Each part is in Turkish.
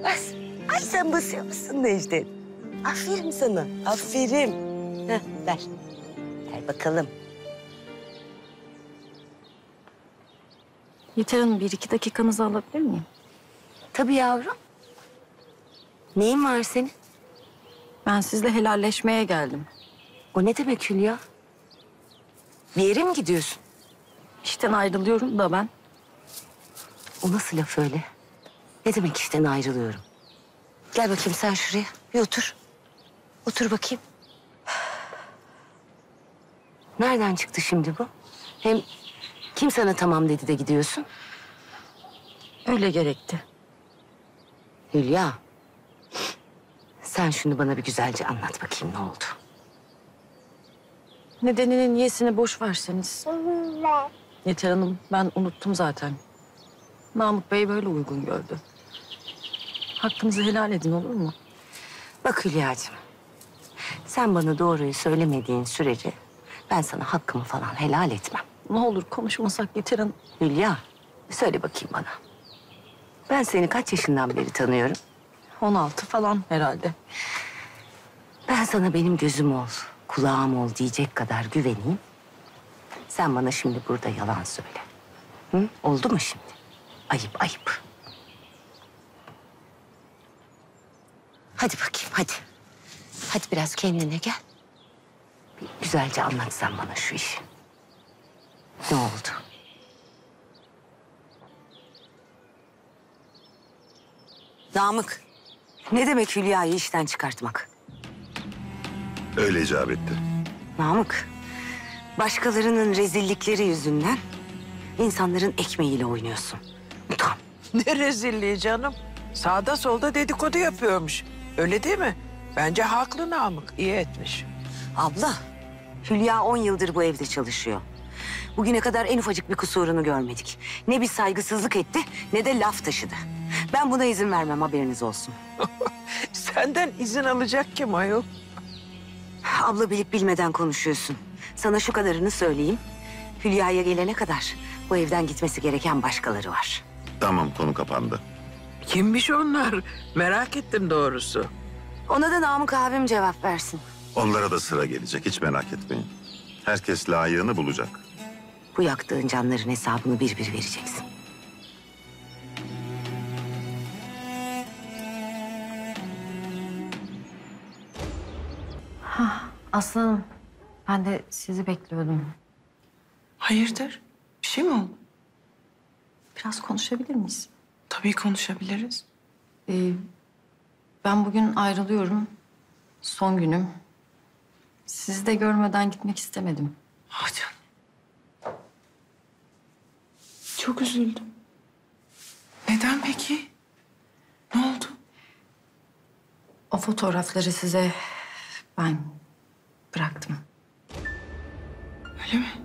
Bas. Ay sen basıyor musun Necdet? Aferin sana. Aferin. Heh, ver. Ver bakalım. Yeter Hanım, 1-2 dakikanızı alabilir miyim? Tabii yavrum. Neyin var senin? Ben sizle helalleşmeye geldim. O ne demek Hülya? Bir yere mi gidiyorsun? İşten ayrılıyorum da ben. O nasıl laf öyle? Ne demek işten ayrılıyorum? Gel bakayım sen şuraya. Bir otur. Otur bakayım. Nereden çıktı şimdi bu? Hem kim sana tamam dedi de gidiyorsun? Öyle gerekti. Hülya. Sen şunu bana bir güzelce anlat bakayım ne oldu? Nedenini, niyesini boş verseniz. Yeter Hanım, ben unuttum zaten. Namık Bey böyle uygun gördü. Hakkınızı helal edin, olur mu? Bak Hülya'cığım. Sen bana doğruyu söylemediğin sürece ben sana hakkımı falan helal etmem. Ne olur konuşmasak Yeter Hanım. Hülya, söyle bakayım bana. Ben seni kaç yaşından beri tanıyorum? 16 falan herhalde. Ben sana benim gözüm ol, kulağım ol diyecek kadar güveneyim. Sen bana şimdi burada yalan söyle. Hı? Oldu mu şimdi? Ayıp, ayıp. Hadi bakayım, hadi. Hadi biraz kendine gel. Bir güzelce anlatsan bana şu işi. Ne oldu? Namık, ne demek Hülya'yı işten çıkartmak? Öyle icap etti. Namık, başkalarının rezillikleri yüzünden insanların ekmeğiyle oynuyorsun. Utan. Ne rezilliği canım. Sağda solda dedikodu yapıyormuş. Öyle değil mi? Bence haklı Namık. İyi etmiş. Abla, Hülya 10 yıldır bu evde çalışıyor. Bugüne kadar en ufacık bir kusurunu görmedik. Ne bir saygısızlık etti ne de laf taşıdı. Ben buna izin vermem, haberiniz olsun. Senden izin alacak kim ayol? Abla bilip bilmeden konuşuyorsun. Sana şu kadarını söyleyeyim. Hülya'ya gelene kadar bu evden gitmesi gereken başkaları var. Tamam, konu kapandı. Kimmiş onlar? Merak ettim doğrusu. Ona da Namık abim cevap versin. Onlara da sıra gelecek, hiç merak etmeyin. Herkes layığını bulacak. Bu yaktığın canların hesabını bir bir vereceksin. Aslanım, ben de sizi bekliyordum. Hayırdır? Bir şey mi oldu? Biraz konuşabilir miyiz? Tabii konuşabiliriz. Ben bugün ayrılıyorum. Son günüm. Sizi de görmeden gitmek istemedim. Ah canım. Çok üzüldüm. Neden peki? Ne oldu? O fotoğrafları size ben bıraktım. Öyle mi?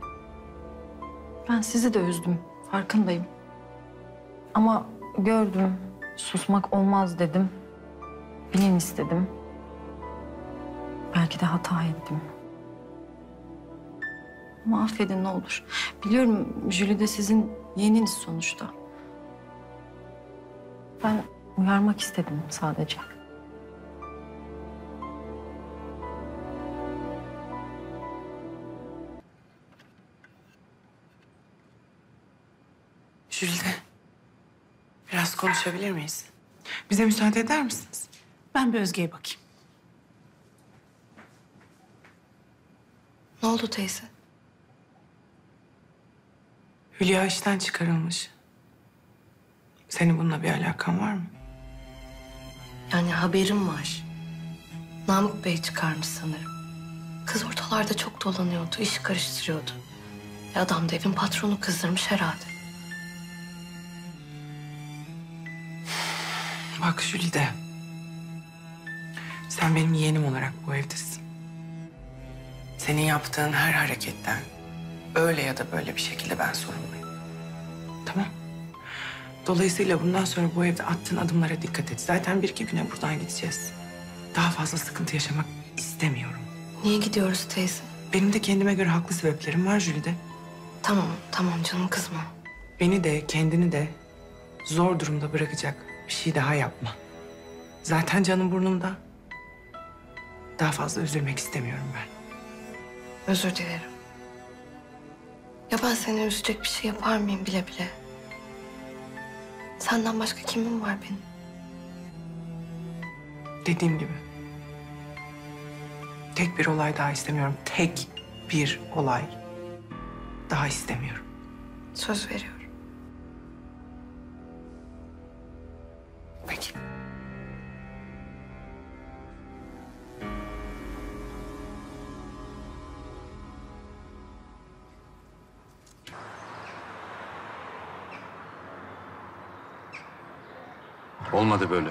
Ben sizi de üzdüm, farkındayım. Ama gördüm, susmak olmaz dedim. Bilin istedim. Belki de hata ettim. Ama affedin ne olur. Biliyorum Jüli de sizin yeğeniniz sonuçta. Ben uyarmak istedim sadece. Jülide. Biraz konuşabilir miyiz? Bize müsaade eder misiniz? Ben bir Özge'ye bakayım. Ne oldu teyze? Hülya işten çıkarılmış. Senin bununla bir alakan var mı? Yani haberim var. Namık Bey çıkarmış sanırım. Kız ortalarda çok dolanıyordu, iş karıştırıyordu. Adam da evin patronu kızdırmış herhalde. Bak Jülide. Sen benim yeğenim olarak bu evdesin. Senin yaptığın her hareketten öyle ya da böyle bir şekilde ben sorumluyum. Tamam. Dolayısıyla bundan sonra bu evde attığın adımlara dikkat et. Zaten 1-2 güne buradan gideceğiz. Daha fazla sıkıntı yaşamak istemiyorum. Niye gidiyoruz teyze? Benim de kendime göre haklı sebeplerim var Jülide. Tamam, tamam canım kızma. Beni de kendini de zor durumda bırakacak bir şey daha yapma. Zaten canım burnumda. Daha fazla üzülmek istemiyorum ben. Özür dilerim. Ya ben seni üzecek bir şey yapar mıyım bile bile? Senden başka kimim var benim? Dediğim gibi. Tek bir olay daha istemiyorum. Tek bir olay daha istemiyorum. Söz veriyorum. Peki. Olmadı böyle.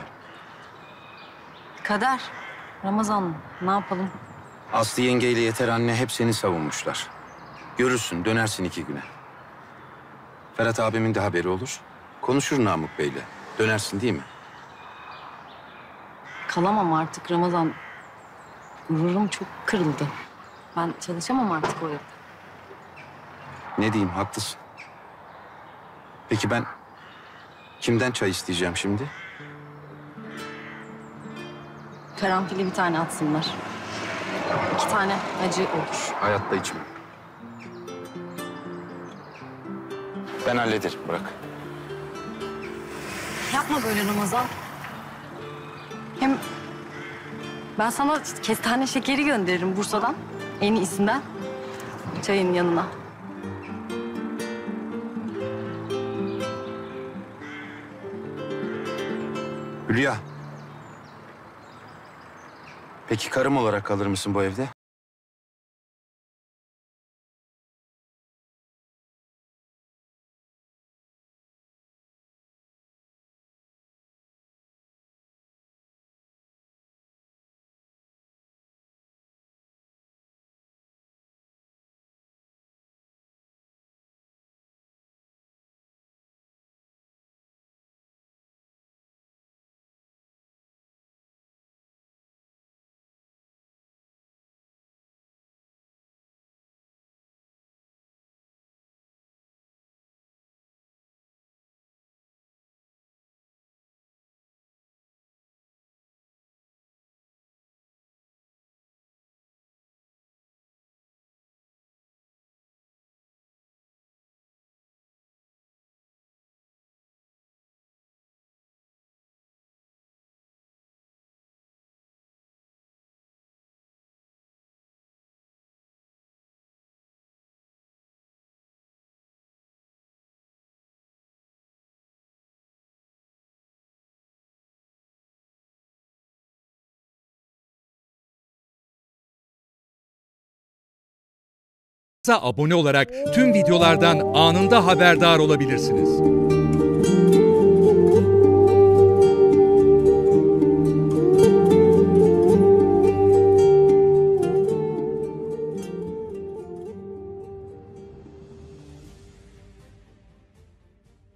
Kader. Ramazan, ne yapalım? Aslı yengeyle Yeter anne hep seni savunmuşlar. Görürsün, dönersin 2 güne. Ferhat abimin de haberi olur. Konuşur Namık Bey'le. Dönersin değil mi? Kalamam artık Ramazan. Gururum çok kırıldı. Ben çalışamam artık o evde. Ne diyeyim, haklısın. Peki ben kimden çay isteyeceğim şimdi? Karanfili bir tane atsınlar. 2 tane acı olur. Hayatta içmem. Ben hallederim, bırak. Yapma böyle Ramazan. Hem ben sana kestane şekeri gönderirim Bursa'dan. En iyisinden. Çayın yanına. Hülya. Peki karım olarak kalır mısın bu evde? Abone olarak tüm videolardan anında haberdar olabilirsiniz.